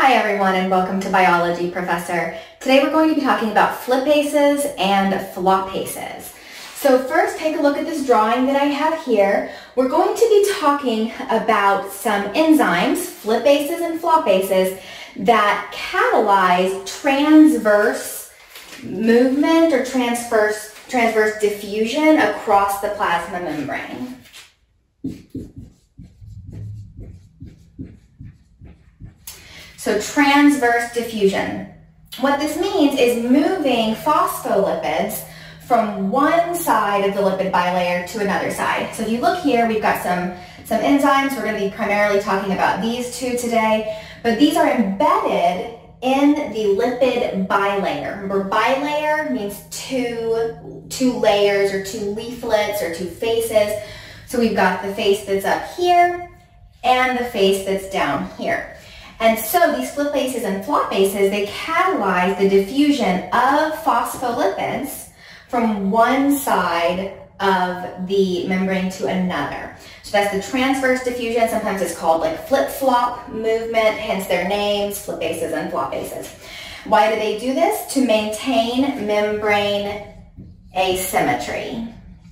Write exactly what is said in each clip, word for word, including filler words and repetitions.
Hi everyone and welcome to Biology Professor. Today we're going to be talking about Flippases and Floppases. So first take a look at this drawing that I have here. We're going to be talking about some enzymes, Flippases and Floppases, that catalyze transverse movement or transverse, transverse diffusion across the plasma membrane. So transverse diffusion. What this means is moving phospholipids from one side of the lipid bilayer to another side. So if you look here, we've got some, some enzymes. We're going to be primarily talking about these two today, but these are embedded in the lipid bilayer. Remember, bilayer means two, two layers or two leaflets or two faces. So we've got the face that's up here and the face that's down here. And so these flippases and floppases, they catalyze the diffusion of phospholipids from one side of the membrane to another. So that's the transverse diffusion. Sometimes it's called like flip-flop movement, hence their names, flippases and floppases. Why do they do this? To maintain membrane asymmetry.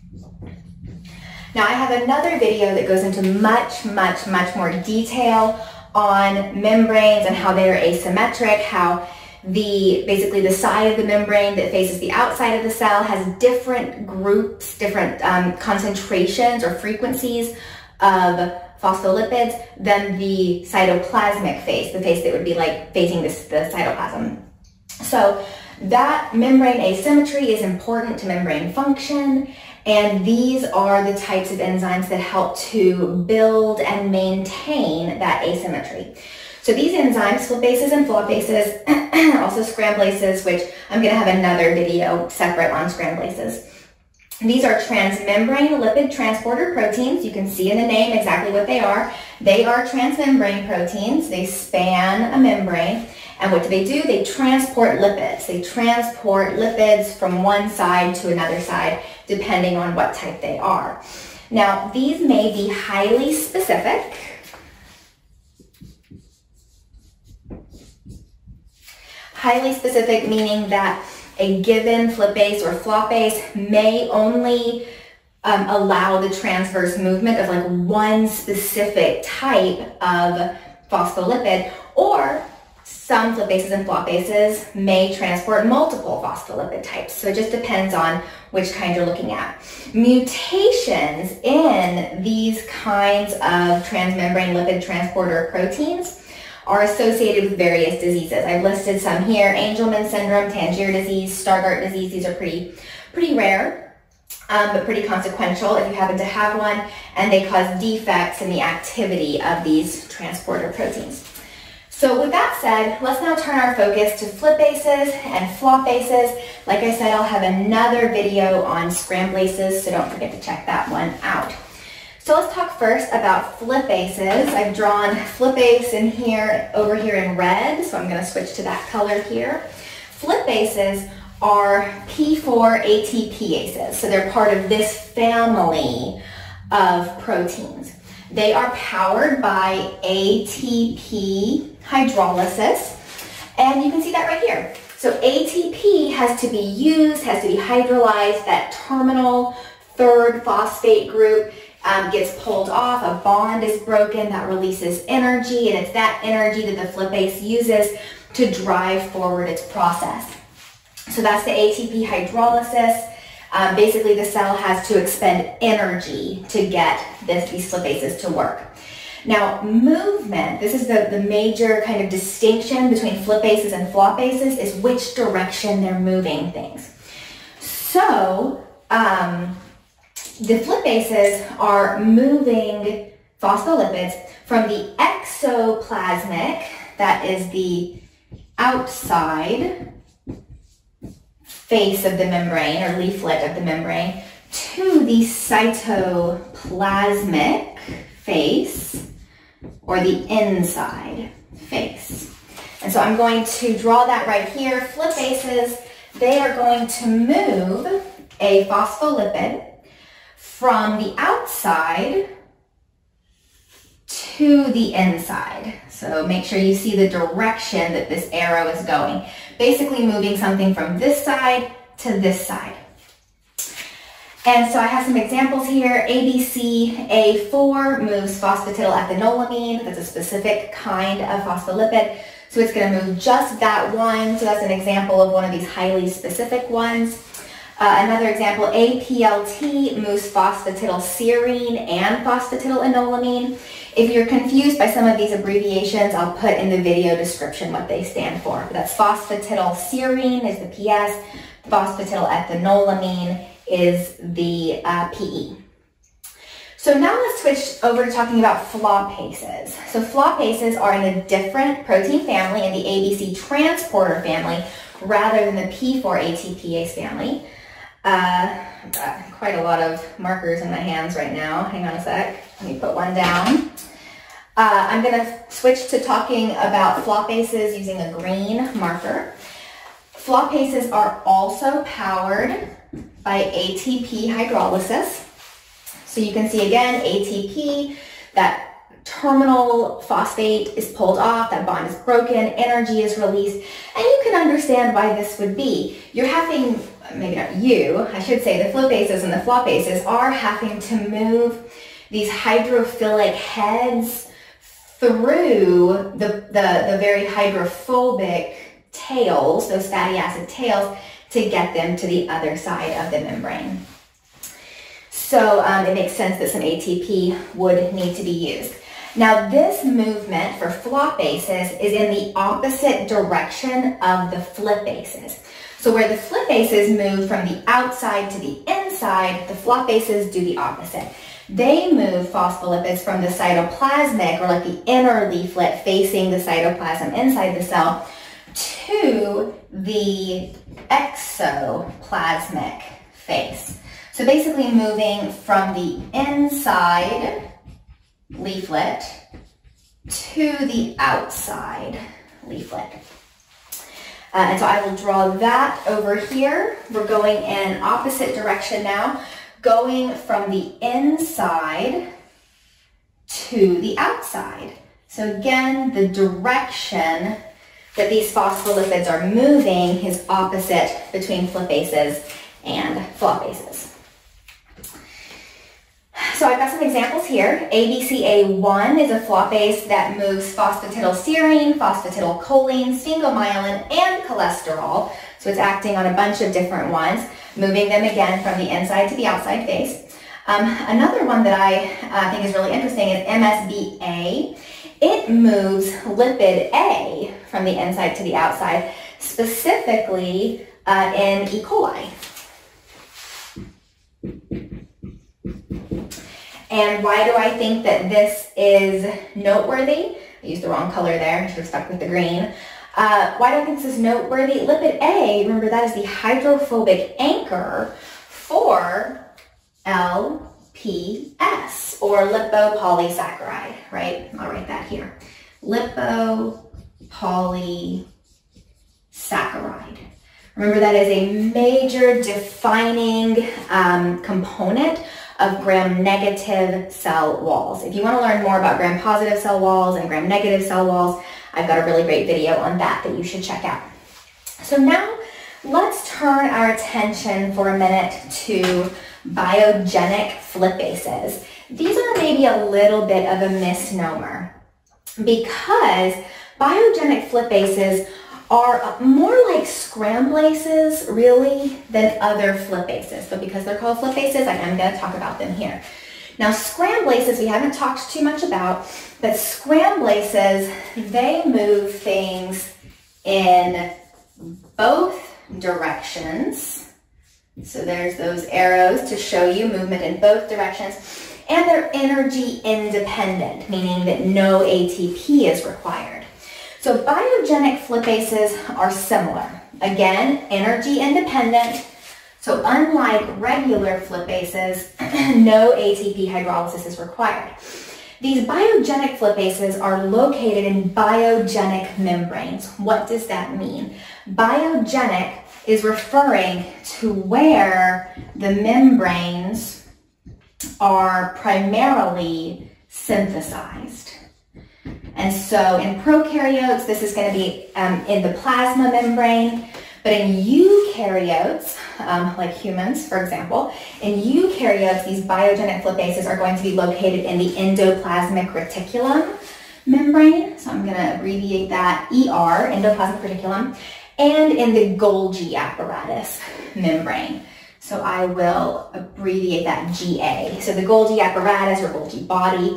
Now I have another video that goes into much, much, much more detail on membranes and how they are asymmetric, how the basically the side of the membrane that faces the outside of the cell has different groups, different um, concentrations or frequencies of phospholipids than the cytoplasmic face, the face that would be like facing this, the cytoplasm. So that membrane asymmetry is important to membrane function, and these are the types of enzymes that help to build and maintain that asymmetry. So these enzymes, flippases and floppases, also scramblases, which I'm going to have another video separate on scramblases. These are transmembrane lipid transporter proteins. You can see in the name exactly what they are. They are transmembrane proteins. They span a membrane. And what do they do? They transport lipids. They transport lipids from one side to another side, depending on what type they are. Now, these may be highly specific. Highly specific meaning that a given flippase or floppase may only um, allow the transverse movement of like one specific type of phospholipid, or some flippases and floppases may transport multiple phospholipid types. So it just depends on which kind you're looking at. Mutations in these kinds of transmembrane lipid transporter proteins are associated with various diseases. I've listed some here: Angelman syndrome, Tangier disease, Stargardt disease. These are pretty, pretty rare, um, but pretty consequential if you happen to have one, and they cause defects in the activity of these transporter proteins. So with that said, let's now turn our focus to flippases and floppases. Like I said, I'll have another video on scramblases, so don't forget to check that one out. So let's talk first about flippases. I've drawn flippase in here, over here in red, so I'm going to switch to that color here. Flippases are P four A T P-ases, so they're part of this family of proteins. They are powered by A T P hydrolysis, and you can see that right here. So A T P has to be used, has to be hydrolyzed. That terminal third phosphate group um, gets pulled off, a bond is broken, that releases energy, and it's that energy that the flippase uses to drive forward its process. So that's the A T P hydrolysis. Um, basically, the cell has to expend energy to get this, these flippases to work. Now, movement, this is the, the major kind of distinction between flippases and floppases, is which direction they're moving things. So, um, the flippases are moving phospholipids from the exoplasmic, that is the outside face of the membrane or leaflet of the membrane, to the cytoplasmic face or the inside face. And so I'm going to draw that right here. Flippases, they are going to move a phospholipid from the outside to the inside. So make sure you see the direction that this arrow is going. Basically moving something from this side to this side. And so I have some examples here. A B C A four moves phosphatidylethanolamine. That's a specific kind of phospholipid. So it's going to move just that one. So that's an example of one of these highly specific ones. Uh, another example, A P L T moves phosphatidylserine and phosphatidylenolamine. If you're confused by some of these abbreviations, I'll put in the video description what they stand for. But that's phosphatidylserine is the P S, phosphatidylethanolamine is the uh, P E. So now let's switch over to talking about floppases. So floppases are in a different protein family, in the A B C transporter family, rather than the P four A T P ase family. Uh, I've got quite a lot of markers in my hands right now. Hang on a sec. Let me put one down. Uh, I'm going to switch to talking about floppases using a green marker. Floppases are also powered by A T P hydrolysis. So you can see again, A T P, that terminal phosphate is pulled off, that bond is broken, energy is released, and you can understand why this would be. You're having, maybe not you, I should say the flippases and the floppases are having to move these hydrophilic heads through the, the, the very hydrophobic tails, those fatty acid tails, to get them to the other side of the membrane. So um, it makes sense that some A T P would need to be used. Now this movement for floppases is in the opposite direction of the flippases. So where the flippases move from the outside to the inside, the floppases do the opposite. They move phospholipids from the cytoplasmic, or like the inner leaflet facing the cytoplasm inside the cell, to the exoplasmic face. So basically moving from the inside leaflet to the outside leaflet. Uh, and so I will draw that over here. We're going in opposite direction now, going from the inside to the outside. So again, the direction that these phospholipids are moving is opposite between flippases and floppases. So I've got some examples here. A B C A one is a floppase that moves phosphatidylserine, phosphatidylcholine, sphingomyelin, and cholesterol. So it's acting on a bunch of different ones, moving them again from the inside to the outside face. Um, another one that I uh, think is really interesting is M S B A. It moves lipid A from the inside to the outside, specifically uh, in E. coli. And why do I think that this is noteworthy? I used the wrong color there, I should have stuck with the green. Uh, why do I think this is noteworthy? Lipid A, remember that is the hydrophobic anchor for L P S, or lipopolysaccharide, right? I'll write that here. Lipopolysaccharide. Remember that is a major defining um, component of gram-negative cell walls. If you want to learn more about gram-positive cell walls and gram-negative cell walls, I've got a really great video on that that you should check out. So now let's turn our attention for a minute to biogenic flippases. These are maybe a little bit of a misnomer because biogenic flippases are more like Scramblases, really, than other flippases. But because they're called flippases, I am going to talk about them here. Now, Scramblases, we haven't talked too much about, but Scramblases, they move things in both directions. So there's those arrows to show you movement in both directions. And they're energy independent, meaning that no A T P is required. So biogenic flippases are similar. Again, energy independent. So unlike regular flippases, no A T P hydrolysis is required. These biogenic flippases are located in biogenic membranes. What does that mean? Biogenic is referring to where the membranes are primarily synthesized. And so in prokaryotes, this is going to be um, in the plasma membrane. But in eukaryotes, um, like humans, for example, in eukaryotes, these biogenic flippases are going to be located in the endoplasmic reticulum membrane. So I'm going to abbreviate that E R, endoplasmic reticulum, and in the Golgi apparatus membrane. So I will abbreviate that G A. So the Golgi apparatus or Golgi body,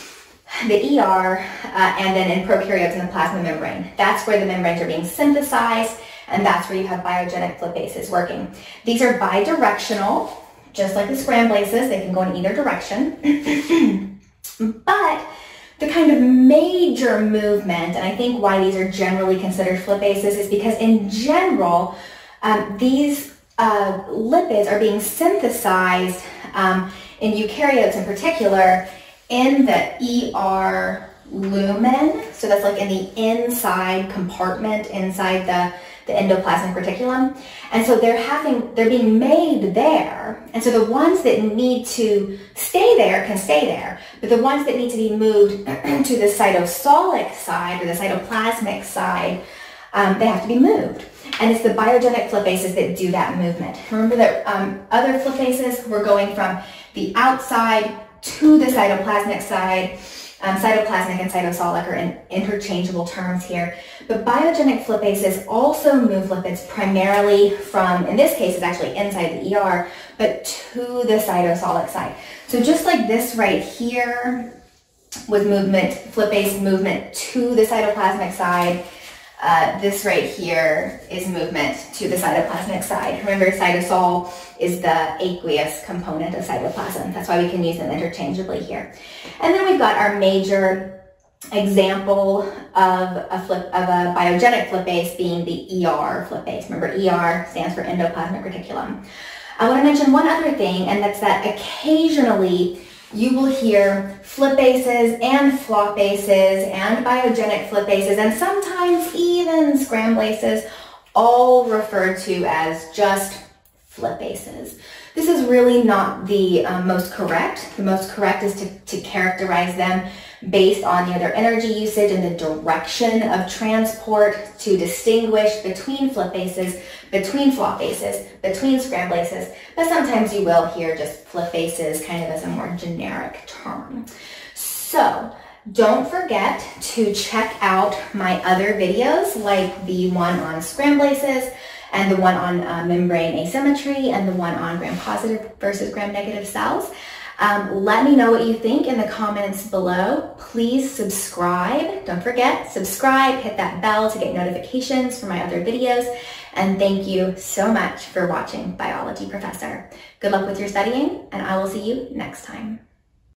the E R, uh, and then in prokaryotes in the plasma membrane. That's where the membranes are being synthesized, and that's where you have biogenic flippases working. These are bidirectional, just like the Scramblases. They can go in either direction. But the kind of major movement, and I think why these are generally considered flippases, is because in general, um, these uh, lipids are being synthesized um, in eukaryotes in particular in the E R lumen. So that's like in the inside compartment, inside the the endoplasmic reticulum. And so they're having, they're being made there. And so the ones that need to stay there can stay there, but the ones that need to be moved to the cytosolic side or the cytoplasmic side, um, they have to be moved. And it's the biogenic flippases that do that movement. Remember that um, other flippases were going from the outside to the cytoplasmic side. Um, cytoplasmic and cytosolic are in interchangeable terms here. But biogenic flippases also move lipids primarily from, in this case, it's actually inside the E R, but to the cytosolic side. So just like this right here with movement, flippase movement to the cytoplasmic side, uh, this right here is movement to the cytoplasmic side. Remember, cytosol is the aqueous component of cytoplasm. That's why we can use them interchangeably here. And then we've got our major example of a, flip, of a biogenic flippase being the E R flippase. Remember, E R stands for endoplasmic reticulum. I want to mention one other thing, and that's that occasionally you will hear flippases and floppases and biogenic flippases, and sometimes even Scramblases, all referred to as just flippases. This is really not the um, most correct. The most correct is to, to characterize them based on you know, their energy usage and the direction of transport, to distinguish between flippases, between floppases, between Scramblases, but sometimes you will hear just flippases kind of as a more generic term. So don't forget to check out my other videos, like the one on Scramblases, and the one on uh, membrane asymmetry, and the one on gram-positive versus gram-negative cells. Um, let me know what you think in the comments below. Please subscribe. Don't forget, subscribe, hit that bell to get notifications for my other videos. And thank you so much for watching Biology Professor. Good luck with your studying, and I will see you next time.